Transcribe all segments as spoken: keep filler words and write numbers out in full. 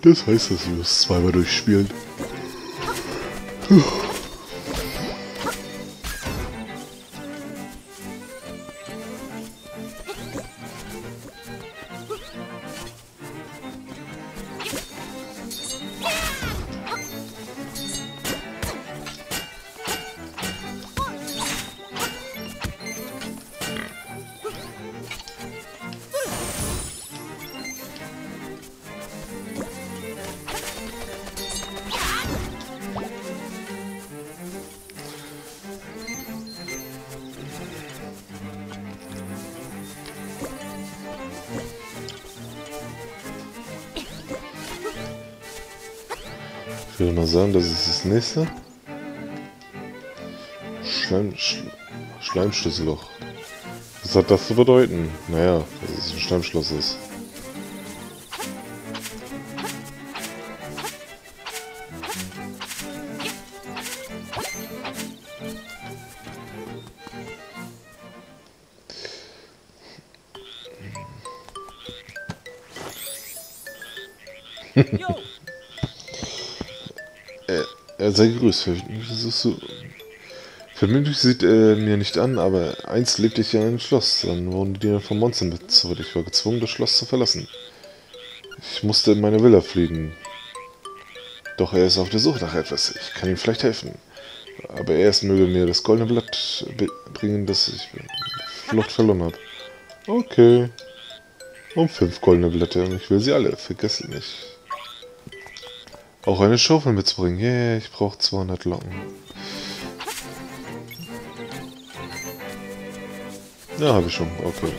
Das heißt, dass wir es zweimal durchspielen. Ich würde mal sagen, das ist das nächste. Schleim, Sch Schleimschlüsselloch. Was hat das zu bedeuten? Naja, dass es ein Schleimschloss ist. Er sei gegrüßt. Vermutlich sieht er mir nicht an, aber einst lebte ich ja in einem Schloss. Dann wurden die Diener von Monster bezahlt. Ich war gezwungen, das Schloss zu verlassen. Ich musste in meine Villa fliehen. Doch er ist auf der Suche nach etwas. Ich kann ihm vielleicht helfen. Aber erst möge mir das goldene Blatt bringen, das ich Flucht verloren habe. Okay. Um fünf goldene Blätter. Und ich will sie alle. Vergesst nicht. Auch eine Schaufel mitzubringen. Yeah, ich brauche zweihundert Locken. Ja, habe ich schon. Okay.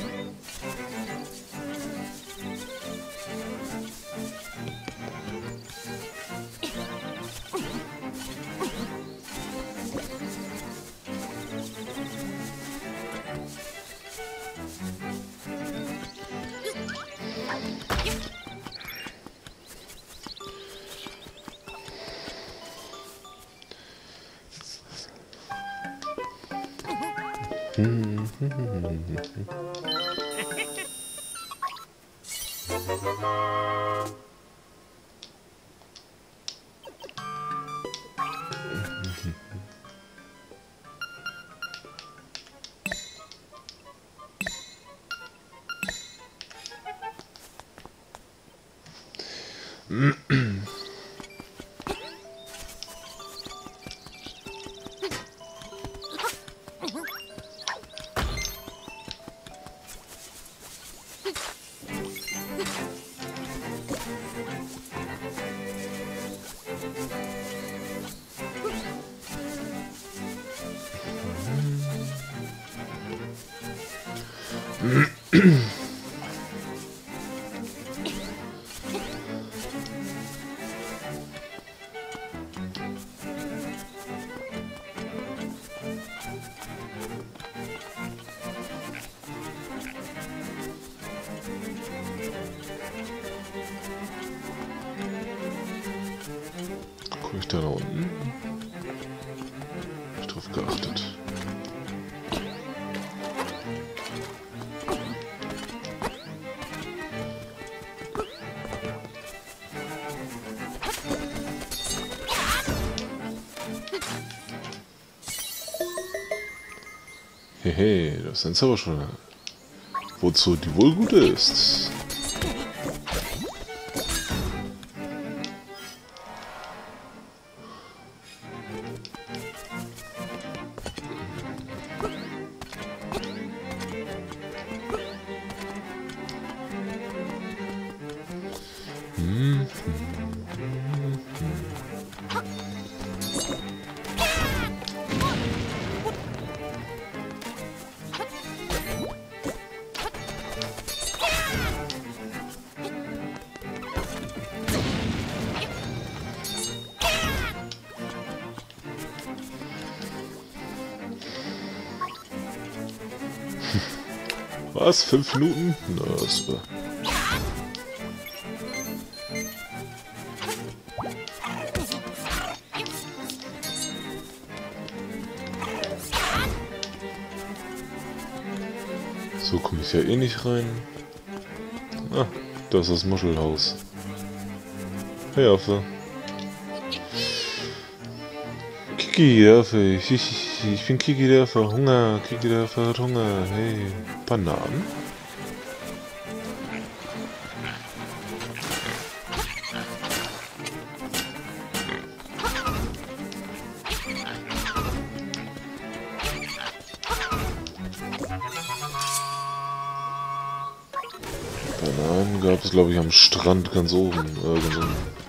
Guck ich da nach unten? Hab ich drauf geachtet. Hehe, das ist ein Zauberstunde. Wozu die wohl gut ist. Was? Fünf Minuten? Na, super. So komme ich ja eh nicht rein. Ah, das ist das Muschelhaus. Hey Affe. Kiki, der Affe. Ich, ich, ich bin Kiki, der Affe. Hunger. Kiki, der Affe hat Hunger. Hey. Bananen? Bananen gab es, glaube ich, am Strand ganz oben. Irgendwo.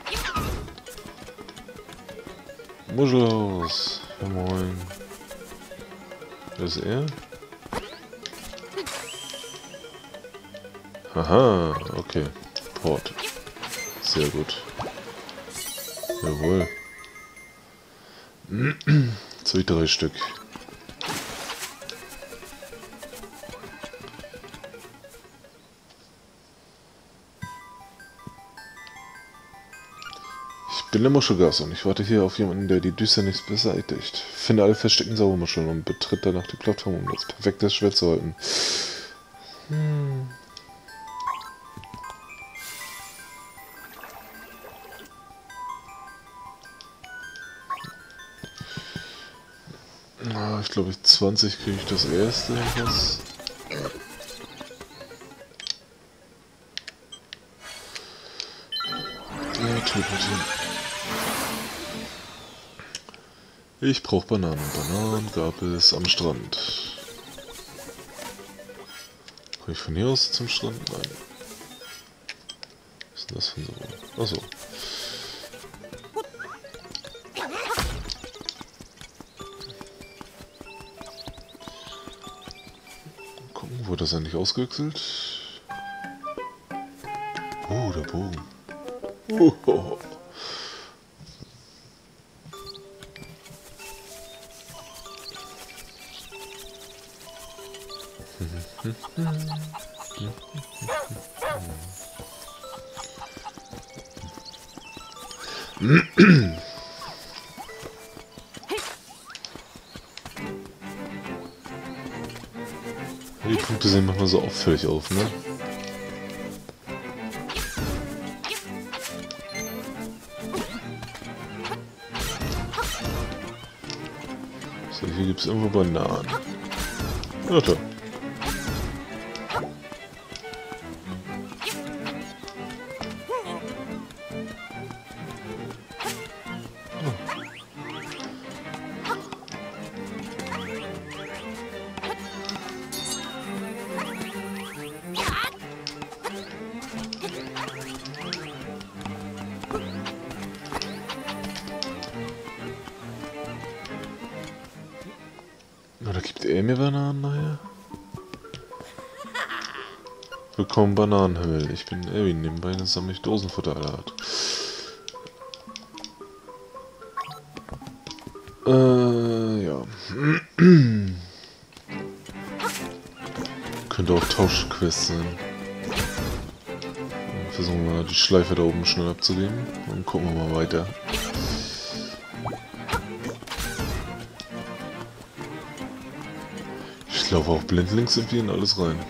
Muschelhaus. Ja, moin. Wer ist er? Aha, okay. Port. Sehr gut. Jawohl. Zwei, drei Stück. Ich bin der Muschelgas und ich warte hier auf jemanden, der die Düsternis beseitigt. Finde alle versteckten Sauermuscheln und betritt danach die Plattform, um das perfekte Schwert zu halten. Hm. Ah, ich glaube, zwanzig kriege ich das erste. Was? Ja, Töten. Ich brauche Bananen. Bananen gab es am Strand. Komme ich von hier aus zum Strand? Nein. Was ist denn das für so? Achso. Gucken, wurde das eigentlich ausgewechselt? Oh, der Bogen. Oh, oh, oh. Die Punkte sehen manchmal so auffällig auf, ne? So, hier gibt es irgendwo Bananen. Ja, toll. Oder gibt er mir Bananen nachher? Willkommen Bananenhimmel. Ich bin Erwin. Nebenbei sammle ich Dosenfutter aller Art. Äh, ja. Könnte auch Tauschquest sein. Versuchen wir mal die Schleife da oben schnell abzugeben. Und gucken wir mal weiter. Ich laufe auch blindlings irgendwie in alles rein.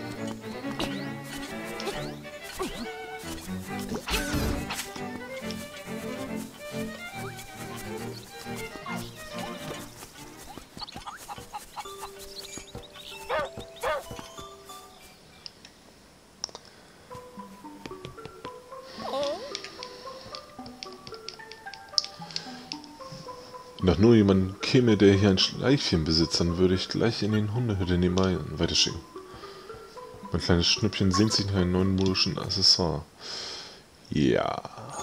Wenn doch nur jemand käme, der hier ein Schleifchen besitzt, dann würde ich gleich in den Hundehütte nebenbei weiterschicken. Mein kleines Schnüppchen sehnt sich nach einem neuen modischen Accessoire. Ja.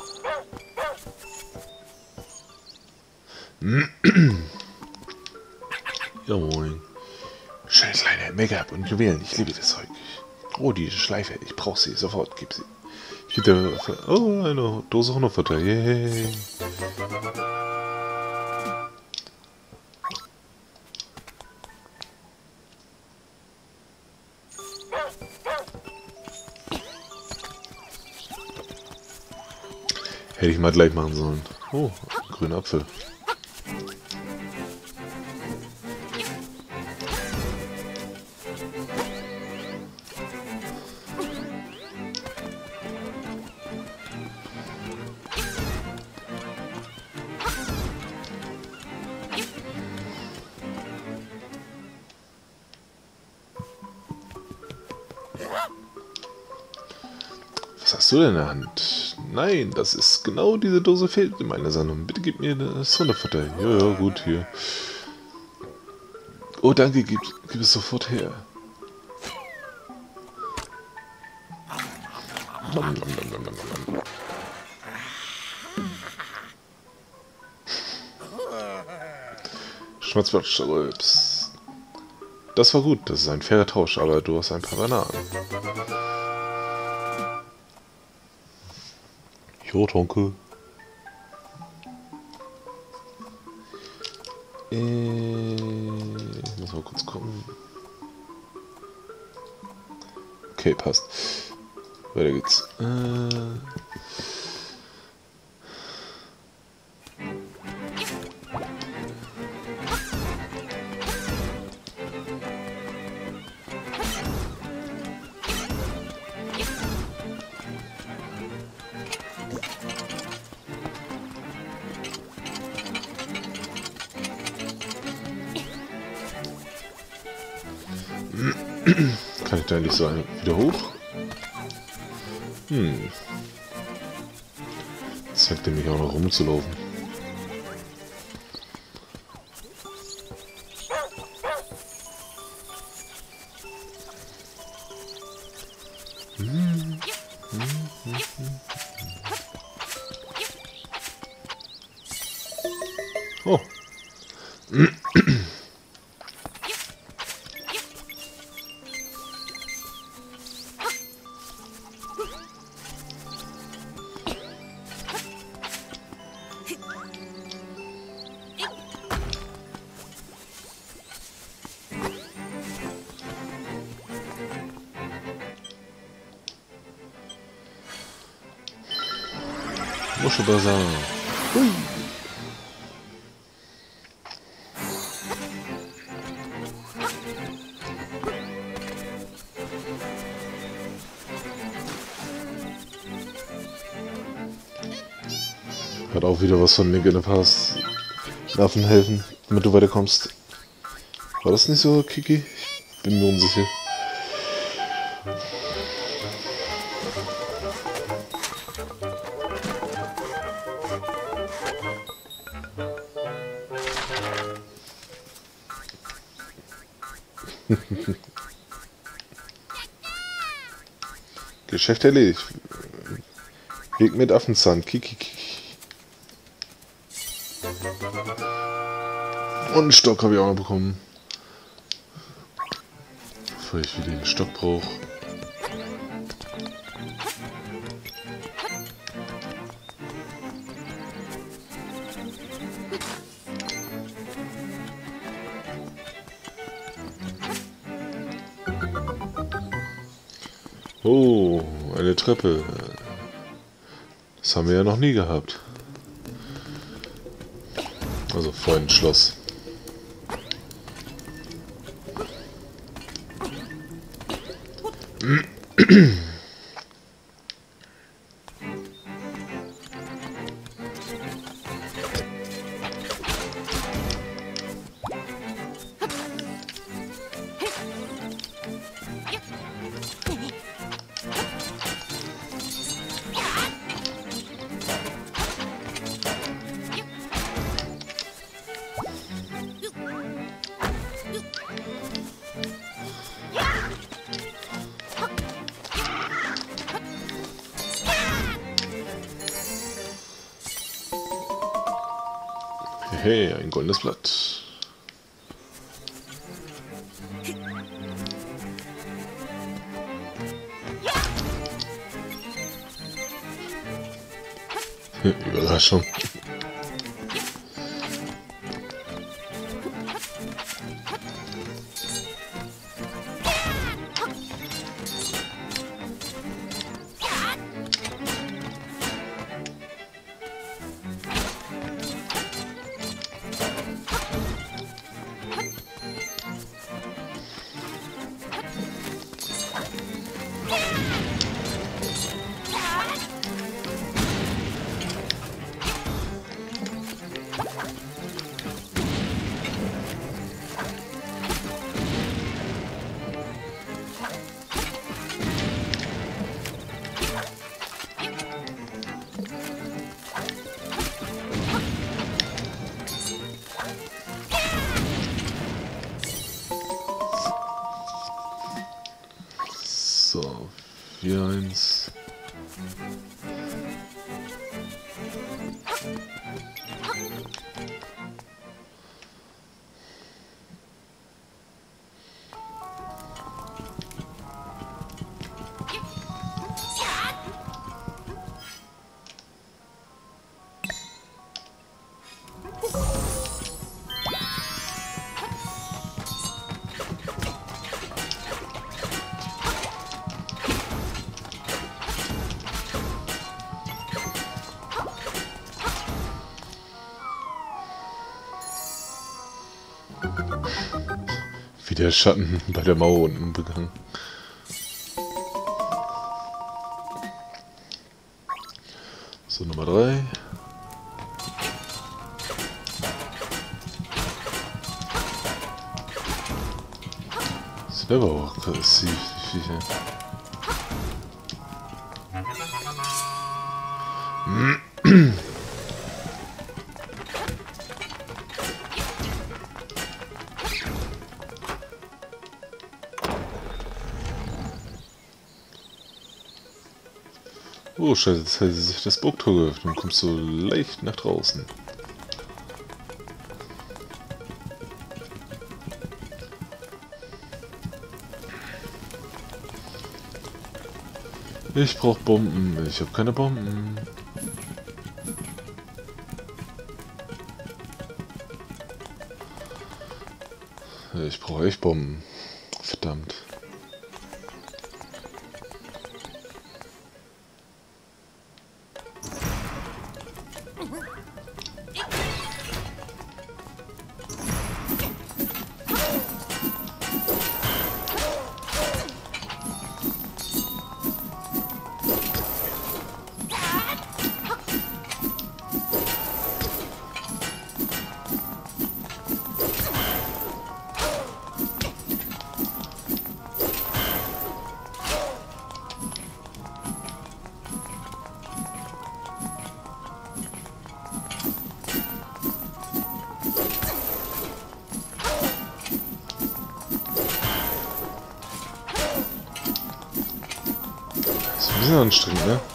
Ja moin. Schönes kleine Make-up und Juwelen, ich liebe das Zeug. Oh, die Schleife, ich brauche sie, sofort, gib sie. Ich bitte, oh, eine Dose Hundefutter, yay. Hätte ich mal gleich machen sollen. Oh, grüner Apfel. Was hast du denn in der Hand? Nein, das ist genau diese Dose fehlt in meiner Sammlung. Bitte gib mir das Hundefutter. Ja, ja, gut, hier. Oh, danke, gib, gib es sofort her. Nom, nom, nom, nom, nom, nom. Schmatzbatsch-Rülps. Das war gut, das ist ein fairer Tausch, aber du hast ein paar Bananen. Jo, danke. Äh, ich muss mal kurz gucken. Okay, passt. Weiter geht's. Äh... Kann ich da nicht so wieder hoch? Hm. Zeigt er mich auch noch rumzulaufen. Hm. Hm, hm, hm. Oh. Muschelbazar. Hui. Hat auch wieder was von Link in the Past. Nerven helfen, damit du weiterkommst. War das nicht so, Kiki? Ich bin mir unsicher. Geschäft erledigt. Weg mit Affenzahn. Kiki. Und einen Stock habe ich auch noch bekommen. Bevor ich wieder den Stock brauche. Oh, eine Treppe. Das haben wir ja noch nie gehabt. Also vorhin ein Schloss. Hey, ein goldenes Blatt. Überraschung. vier eins. Wie der Schatten bei der Mauer unten begangen. So, Nummer drei. Sind aber auch aggressiv, die Viecher. Oh, scheiße, jetzt hat sich das Burgtor geöffnet und kommst so leicht nach draußen. Ich brauch Bomben. Ich habe keine Bomben. Ich brauche echt Bomben. Verdammt. Das ist anstrengend, ne?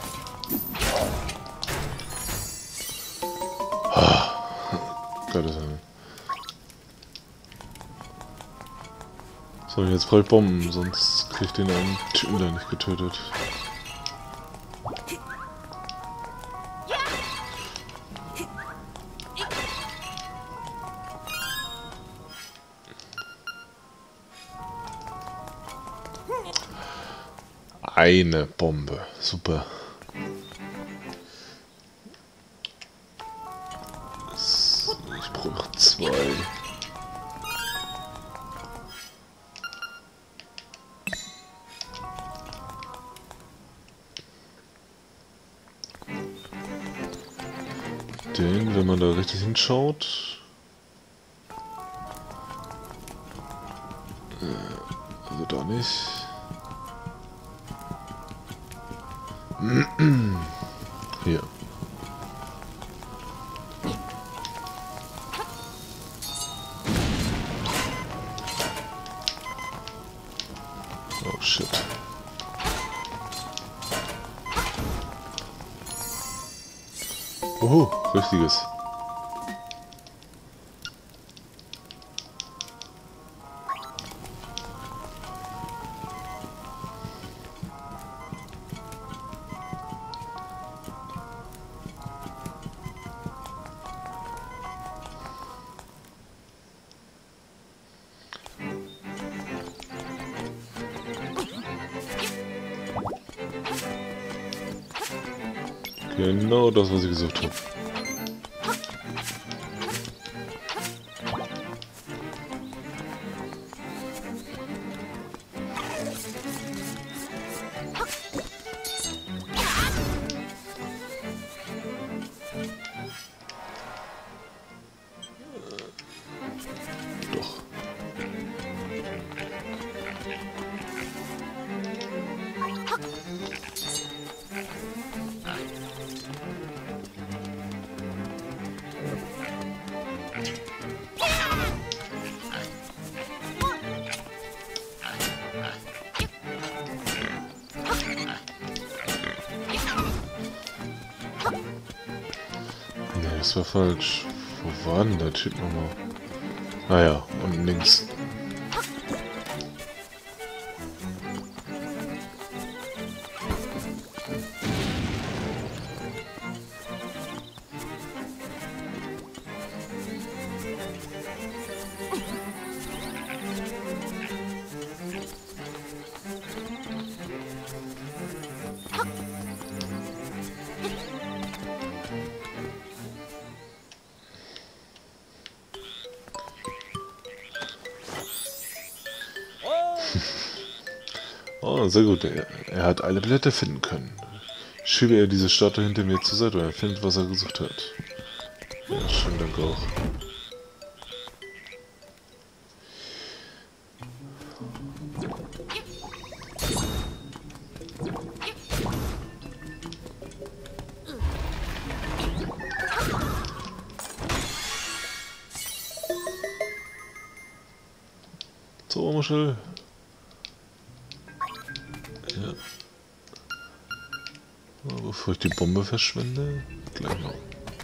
Gottes Willen. So, jetzt brauche ich Bomben, sonst krieg ich den einen Typen da nicht getötet. Eine Bombe. Super. Ich brauche noch zwei. Den, wenn man da richtig hinschaut. Also da nicht. Hier. Oh shit. Oho, richtiges. Genau das, was ich gesucht habe. Doch. das war falsch. Wo war denn der Typ nochmal? Naja, unten links. Oh, sehr gut. Er, er hat alle Blätter finden können. Schiebe er diese Statue hinter mir zur Seite und er findet, was er gesucht hat. Ja, schön, danke auch. So, Muschel. Ja. Oh, bevor ich die Bombe verschwende, gleich noch.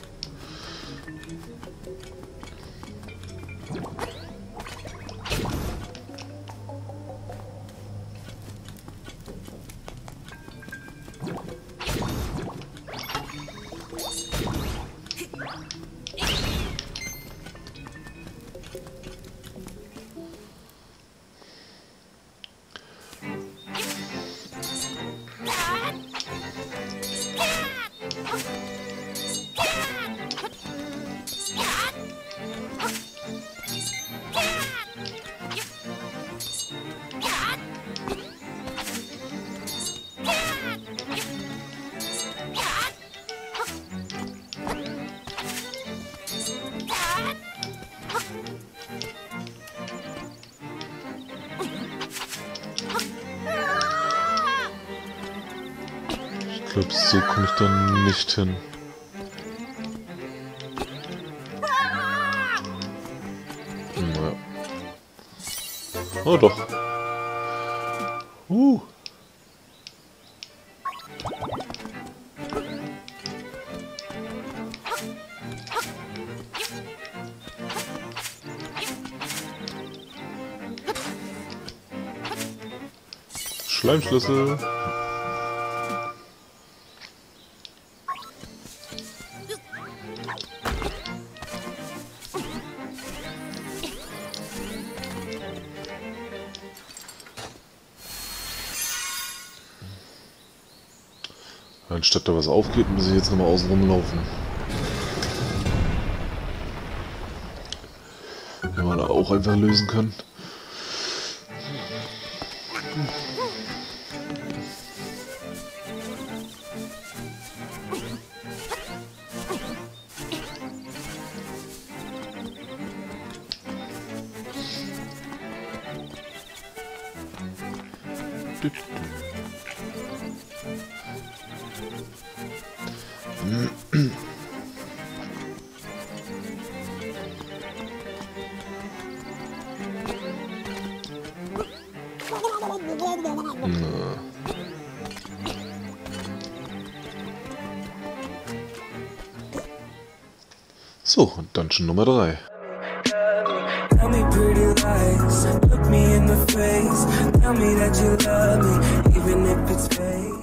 Ich glaube, so komme ich dann nicht hin. Naja. Oh doch. Uh. Schleimschlüssel. Anstatt da was aufgeht, muss ich jetzt nochmal außen rumlaufen. Wenn man da auch einfach lösen kann. Na. So, und Dungeon Nummer drei. Tell me pretty lies, look me in the face, tell me that you love me, even if it's fake.